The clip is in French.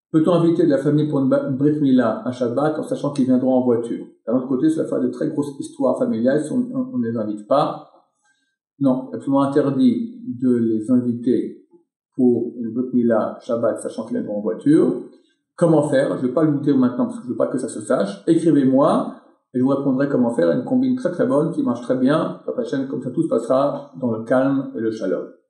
Peut-on inviter de la famille pour une brit mila, un Shabbat, en sachant qu'ils viendront en voiture? D'un autre côté, ça va faire de très grosses histoires familiales si on ne les invite pas. Non, absolument interdit de les inviter pour une brit mila, Shabbat, sachant qu'ils viendront en voiture. Comment faire? Je ne vais pas le vous dire maintenant parce que je ne veux pas que ça se sache. Écrivez-moi et je vous répondrai comment faire. Une combine très très bonne qui marche très bien. Comme ça, tout se passera dans le calme et le shalom.